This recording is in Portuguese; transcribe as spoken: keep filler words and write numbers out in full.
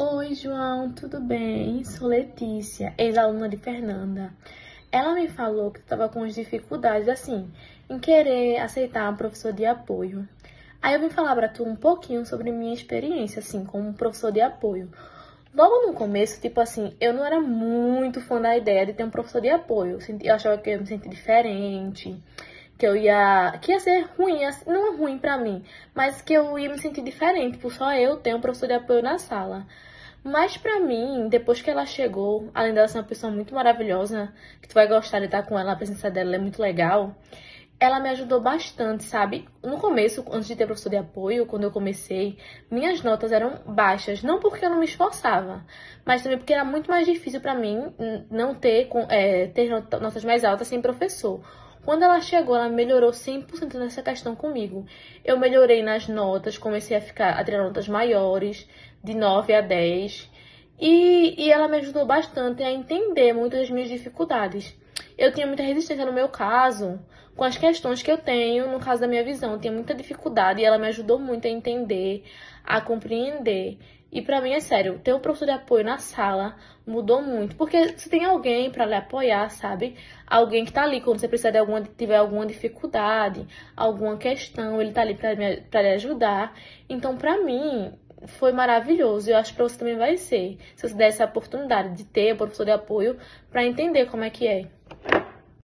Oi, João, tudo bem? Sou Letícia, ex-aluna de Fernanda. Ela me falou que estava com as dificuldades, assim, em querer aceitar um professor de apoio. Aí eu vim falar para tu um pouquinho sobre minha experiência, assim, como professor de apoio. Logo no começo, tipo assim, eu não era muito fã da ideia de ter um professor de apoio. Eu achava que eu ia me sentir diferente, que eu ia, que ia ser ruim, assim, não ruim pra mim, mas que eu ia me sentir diferente por só eu ter um professor de apoio na sala. Mas pra mim, depois que ela chegou, além dela ser uma pessoa muito maravilhosa, que tu vai gostar de estar com ela, a presença dela é muito legal, ela me ajudou bastante, sabe? No começo, antes de ter professor de apoio, quando eu comecei, minhas notas eram baixas. Não porque eu não me esforçava, mas também porque era muito mais difícil pra mim não ter, é, ter notas mais altas sem professor. Quando ela chegou, ela melhorou cem por cento nessa questão comigo. Eu melhorei nas notas, comecei a ficar a ter notas maiores, de nove a dez. E, e ela me ajudou bastante a entender muitas das minhas dificuldades. Eu tinha muita resistência no meu caso, com as questões que eu tenho no caso da minha visão. Eu tinha muita dificuldade e ela me ajudou muito a entender, a compreender. E pra mim, é sério, ter um professor de apoio na sala mudou muito. Porque você tem alguém pra lhe apoiar, sabe? Alguém que tá ali quando você precisar de alguma, tiver alguma dificuldade, alguma questão, ele tá ali pra, me, pra lhe ajudar. Então, pra mim, foi maravilhoso. Eu acho que pra você também vai ser. Se você der essa oportunidade de ter um professor de apoio pra entender como é que é.